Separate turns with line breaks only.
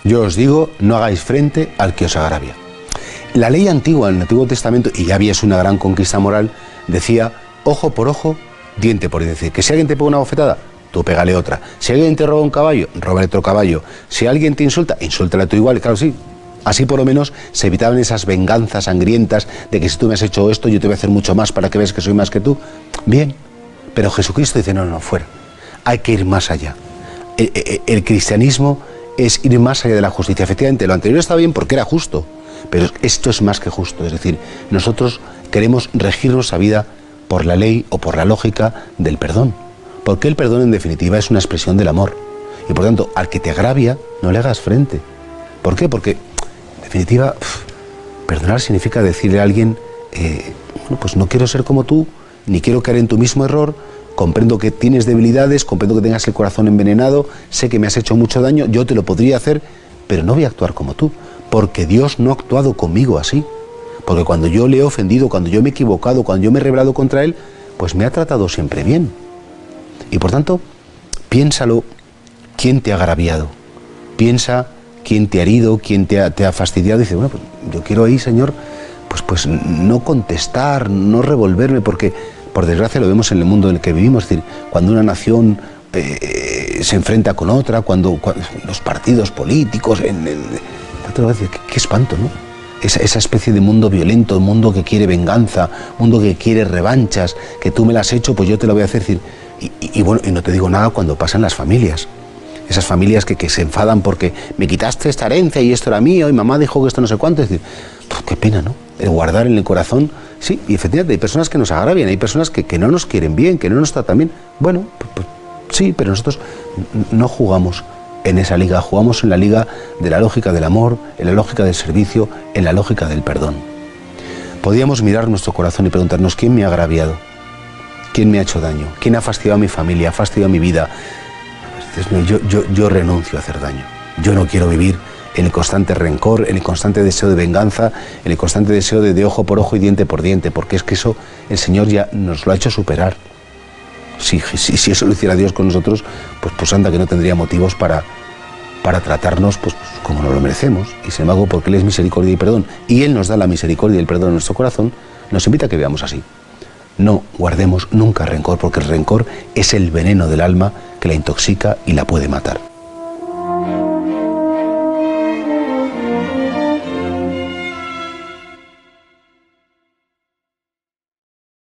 Yo os digo, no hagáis frente al que os agravia. La ley antigua, en el Antiguo Testamento, y ya había una gran conquista moral, decía ojo por ojo, diente por diente. Es decir, que si alguien te pega una bofetada, tú pégale otra. Si alguien te roba un caballo, róbale otro caballo. Si alguien te insulta, insúltale tú igual. Claro, sí. Así por lo menos se evitaban esas venganzas sangrientas de que si tú me has hecho esto, yo te voy a hacer mucho más para que veas que soy más que tú. Bien, pero Jesucristo dice, no, fuera. Hay que ir más allá. El cristianismo es ir más allá de la justicia. Efectivamente, lo anterior estaba bien porque era justo, pero esto es más que justo. Es decir, nosotros queremos regir nuestra vida por la ley o por la lógica del perdón. Porque el perdón, en definitiva, es una expresión del amor. Y por tanto, al que te agravia, no le hagas frente. ¿Por qué? Porque, en definitiva, perdonar significa decirle a alguien, bueno, pues no quiero ser como tú, ni quiero caer en tu mismo error, comprendo que tienes debilidades, comprendo que tengas el corazón envenenado, sé que me has hecho mucho daño, yo te lo podría hacer, pero no voy a actuar como tú, porque Dios no ha actuado conmigo así. Porque cuando yo le he ofendido, cuando yo me he equivocado, cuando yo me he rebelado contra Él, pues me ha tratado siempre bien. Y por tanto, piénsalo, ¿quién te ha agraviado? Piensa quién te ha herido, quién te ha fastidiado. Y dice, bueno, pues yo quiero ahí, Señor, pues no contestar, no revolverme, porque por desgracia lo vemos en el mundo en el que vivimos. Es decir, cuando una nación se enfrenta con otra, cuando los partidos políticos, qué espanto, ¿no? Esa especie de mundo violento, un mundo que quiere venganza, un mundo que quiere revanchas, que tú me las has hecho, pues yo te lo voy a hacer. Es decir, y bueno, y no te digo nada cuando pasan las familias. Esas familias que se enfadan porque me quitaste esta herencia y esto era mío y mamá dijo que esto no sé cuánto. Es decir, qué pena, ¿no? El guardar en el corazón. Sí, y efectivamente hay personas que nos agravian, hay personas que no nos quieren bien, que no nos tratan bien. Bueno, pues sí, pero nosotros no jugamos en esa liga, jugamos en la liga de la lógica del amor, en la lógica del servicio, en la lógica del perdón. Podríamos mirar nuestro corazón y preguntarnos, ¿quién me ha agraviado? ¿Quién me ha hecho daño? ¿Quién ha fastidiado a mi familia? ¿Ha fastidiado mi vida? Yo renuncio a hacer daño. Yo no quiero vivir en el constante rencor, en el constante deseo de venganza, en el constante deseo de ojo por ojo y diente por diente, porque es que eso el Señor ya nos lo ha hecho superar. Si eso lo hiciera Dios con nosotros, pues anda que no tendría motivos para tratarnos pues como nos lo merecemos. Y sin embargo, porque Él es misericordia y perdón, y Él nos da la misericordia y el perdón en nuestro corazón, nos invita a que veamos así. No guardemos nunca rencor, porque el rencor es el veneno del alma que la intoxica y la puede matar.